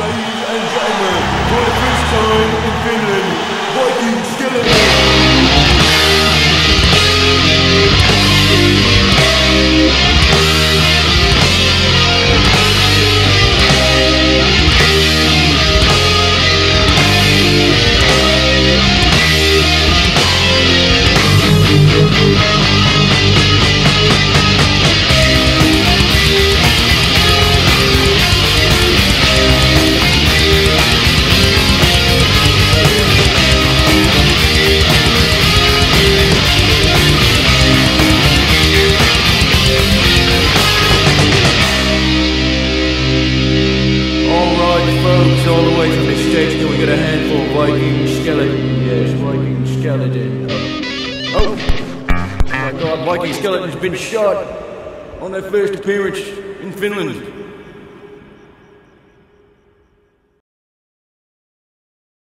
Ladies and gentlemen, for the first time in Finland, Viking Skeleton! All the way from this stage till we get a handful of Viking Skeleton. Yes, Viking Skeleton. Oh my God, Viking Skeleton's been shot on their first appearance in Finland.